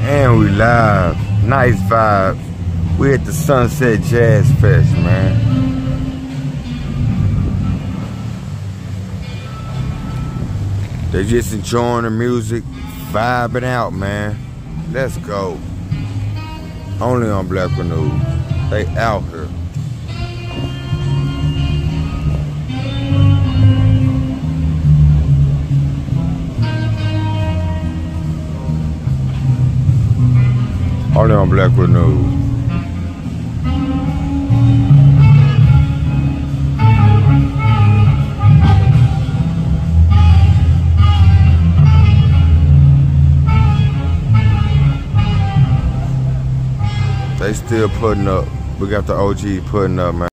And we live. Nice vibe. We at the Sunset Jazz Fest, man. They just enjoying the music, vibing out, man. Let's go. Only on Black News. They out here. Only on Black News. They still putting up. We got the OG putting up, man.